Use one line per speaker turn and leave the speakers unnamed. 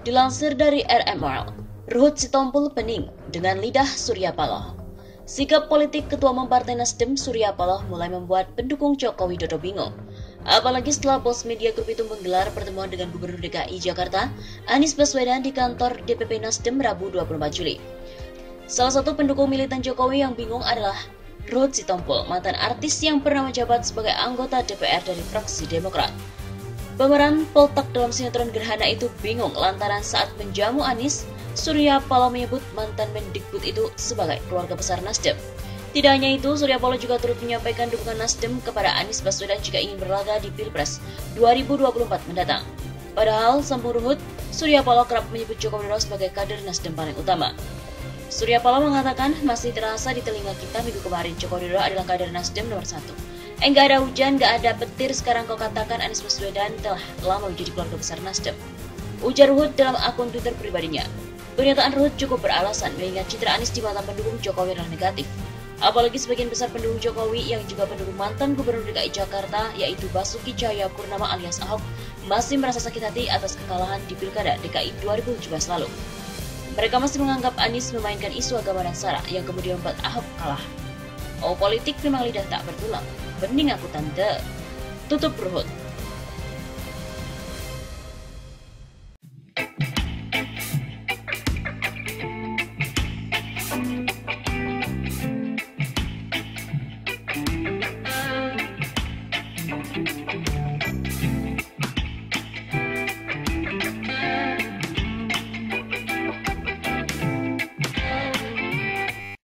Dilansir dari RMR, Ruhut Sitompul pening dengan lidah Surya Paloh. Sikap politik Ketua Umum Partai Nasdem Surya Paloh mulai membuat pendukung Joko Widodo bingung. Apalagi setelah Pos Media Group itu menggelar pertemuan dengan Gubernur DKI Jakarta, Anies Baswedan di kantor DPP Nasdem Rabu 24 Juli. Salah satu pendukung militan Jokowi yang bingung adalah Ruhut Sitompul, mantan artis yang pernah menjabat sebagai anggota DPR dari fraksi Demokrat. Pemeran Poltak dalam sinetron Gerhana itu bingung lantaran saat menjamu Anies, Surya Paloh menyebut mantan Mendikbud itu sebagai keluarga besar Nasdem. Tidak hanya itu, Surya Paloh juga turut menyampaikan dukungan Nasdem kepada Anies Baswedan jika ingin berlaga di Pilpres 2024 mendatang. Padahal, sambung Ruhut, Surya Paloh kerap menyebut Joko Widodo sebagai kader Nasdem paling utama. Surya Paloh mengatakan masih terasa di telinga kita minggu kemarin Joko Widodo adalah kader Nasdem nomor 1. Enggak ada hujan, enggak ada petir, sekarang kau katakan Anies Baswedan telah lama menjadi keluarga besar Nasdem. Ujar Ruhut dalam akun Twitter pribadinya. Pernyataan Ruhut cukup beralasan mengingat citra Anies di mata pendukung Jokowi adalah negatif. Apalagi sebagian besar pendukung Jokowi yang juga pendukung mantan Gubernur DKI Jakarta yaitu Basuki Cahayapurnama alias Ahok masih merasa sakit hati atas kekalahan di Pilkada DKI 2017 lalu. Mereka masih menganggap Anies memainkan isu agama dan SARA yang kemudian membuat Ahok kalah. Oh, politik memang lidah tak bertulang. Bening aku tante. Tutup Ruhut.